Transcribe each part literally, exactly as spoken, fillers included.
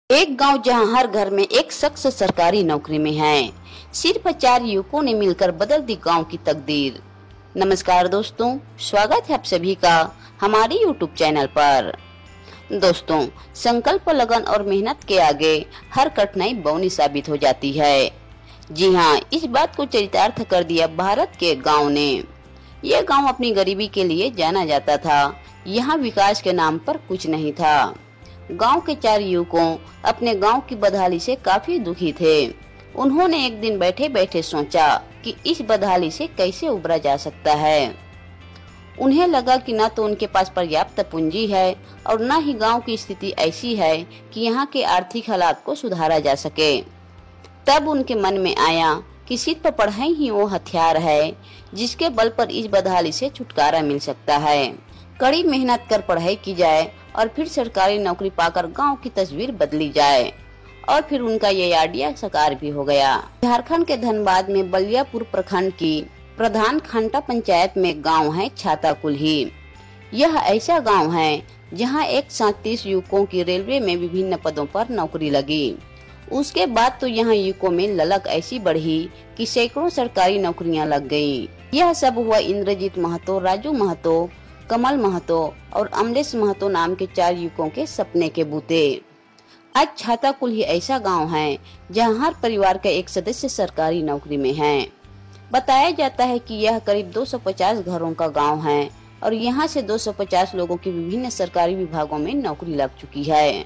एक गांव जहां हर घर में एक शख्स सरकारी नौकरी में है। सिर्फ चार युवकों ने मिलकर बदल दी गांव की तकदीर। नमस्कार दोस्तों, स्वागत है आप सभी का हमारे यूट्यूब चैनल पर। दोस्तों, संकल्प, लगन और मेहनत के आगे हर कठिनाई बौनी साबित हो जाती है। जी हाँ, इस बात को चरितार्थ कर दिया भारत के गाँव ने। यह गाँव अपनी गरीबी के लिए जाना जाता था। यहाँ विकास के नाम पर कुछ नहीं था। गांव के चार युवकों अपने गांव की बदहाली से काफी दुखी थे। उन्होंने एक दिन बैठे बैठे सोचा कि इस बदहाली से कैसे उबरा जा सकता है। उन्हें लगा कि न तो उनके पास पर्याप्त पूंजी है और न ही गांव की स्थिति ऐसी है कि यहाँ के आर्थिक हालात को सुधारा जा सके। तब उनके मन में आया कि सिर्फ पढ़ाई ही वो हथियार है जिसके बल पर इस बदहाली से छुटकारा मिल सकता है। कड़ी मेहनत कर पढ़ाई की जाए और फिर सरकारी नौकरी पाकर गांव की तस्वीर बदली जाए। और फिर उनका ये आइडिया साकार भी हो गया। झारखंड के धनबाद में बलियापुर प्रखंड की प्रधान खंटा पंचायत में गांव है छाता कुल्ही। यह ऐसा गांव है जहां एक साथ तीस युवकों की रेलवे में विभिन्न पदों पर नौकरी लगी। उसके बाद तो यहाँ युवकों में ललक ऐसी बढ़ी कि सैकड़ों सरकारी नौकरियां लग गयी। यह सब हुआ इंद्रजीत महतो, राजू महतो, कमल महतो और अमलेश महतो नाम के चार युवकों के सपने के बूते। आज छाता कुल्ही ऐसा गांव है जहां हर परिवार का एक सदस्य सरकारी नौकरी में है। बताया जाता है कि यह करीब दो सौ पचास घरों का गांव है और यहां से दो सौ पचास लोगों की विभिन्न सरकारी विभागों में नौकरी लग चुकी है।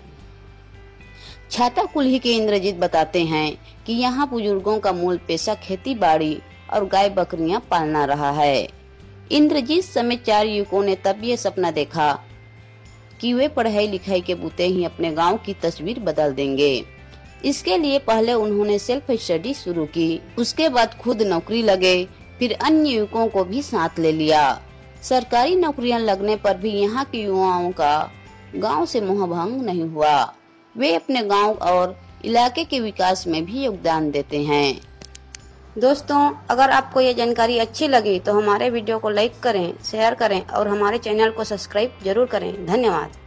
छाता कुल्ही के इंद्रजीत बताते हैं कि यहाँ बुजुर्गों का मूल पेशा खेती बाड़ी और गाय बकरियां पालना रहा है। इंद्रजीत समेत चार युवकों ने तब ये सपना देखा कि वे पढ़ाई लिखाई के बूते ही अपने गांव की तस्वीर बदल देंगे। इसके लिए पहले उन्होंने सेल्फ स्टडी शुरू की, उसके बाद खुद नौकरी लगे, फिर अन्य युवकों को भी साथ ले लिया। सरकारी नौकरियां लगने पर भी यहाँ के युवाओं का गांव से मोहभंग नहीं हुआ। वे अपने गांव और इलाके के विकास में भी योगदान देते हैं। दोस्तों, अगर आपको ये जानकारी अच्छी लगी तो हमारे वीडियो को लाइक करें, शेयर करें और हमारे चैनल को सब्सक्राइब जरूर करें। धन्यवाद।